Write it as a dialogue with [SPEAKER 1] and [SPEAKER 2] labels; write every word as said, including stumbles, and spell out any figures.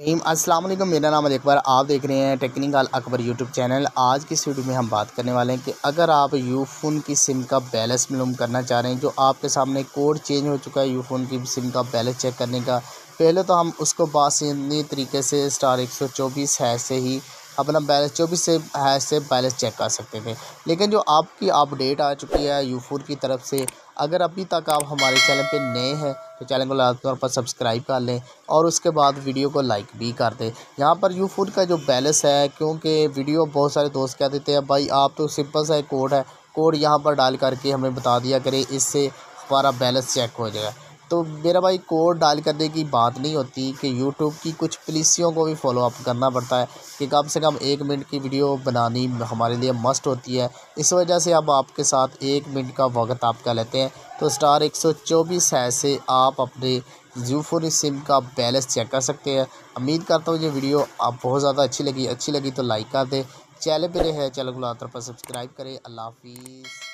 [SPEAKER 1] Team अस्सलाम वालेकुम। मेरा नाम है अकबर, आप देख रहे हैं टेक्निकल अकबर यूट्यूब चैनल। आज की इस वीडियो में हम बात करने वाले हैं कि अगर आप यूफोन की सिम का बैलेंस मालूम करना चाह रहे हैं, जो आपके सामने कोड चेंज हो चुका है यूफोन की सिम का बैलेंस चेक करने का, पहले तो हम उसको बासानी तरीके से स्टार एक सौ चौबीस हैश से ही अपना बैलेंस चौबीस से हैश से बैलेंस चेक कर सकते थे। लेकिन जो आपकी अपडेट आ चुकी है यूफोन की तरफ से, अगर अभी तक आप हमारे चैनल पे नए हैं तो चैनल को लाजमी तौर पर सब्सक्राइब कर लें और उसके बाद वीडियो को लाइक भी कर दें। यहाँ पर यूफोन का जो बैलेंस है, क्योंकि वीडियो बहुत सारे दोस्त कह देते हैं भाई आप तो सिंपल सा एक कोड है, कोड यहाँ पर डाल करके हमें बता दिया करें, इससे हमारा बैलेंस चेक हो जाएगा। तो मेरा भाई कोड डाल करने की बात नहीं होती कि यूट्यूब की कुछ पॉलिसियों को भी फॉलो अप करना पड़ता है कि कम से कम एक मिनट की वीडियो बनानी हमारे लिए मस्ट होती है। इस वजह से अब आपके साथ एक मिनट का वक्त आप कर लेते हैं। तो स्टार एक सौ चौबीस है से आप अपने यूफोन सिम का बैलेंस चेक कर सकते हैं। उम्मीद करता हूँ ये वीडियो आप बहुत ज़्यादा अच्छी लगी अच्छी लगी तो लाइक कर दें। चैनल पर है चैनल को लाजमी तौर पर सब्सक्राइब करें। अल्लाह हाफिज़।